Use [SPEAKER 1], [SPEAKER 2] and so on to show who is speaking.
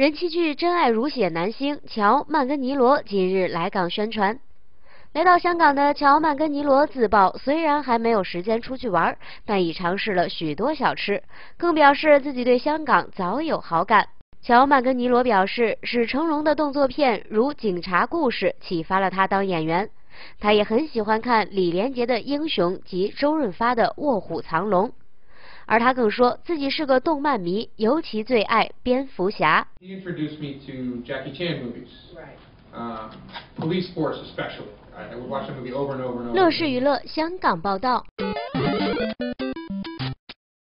[SPEAKER 1] 人气剧《真爱如血》男星乔·曼根尼罗今日来港宣传。来到香港的乔·曼根尼罗自曝，虽然还没有时间出去玩，但已尝试了许多小吃，更表示自己对香港早有好感。乔·曼根尼罗表示，是成龙的动作片如《警察故事》启发了他当演员。他也很喜欢看李连杰的《英雄》及周润发的《卧虎藏龙》。而他更说自己是个动漫迷，尤其最爱蝙蝠侠。乐视娱乐香港报道。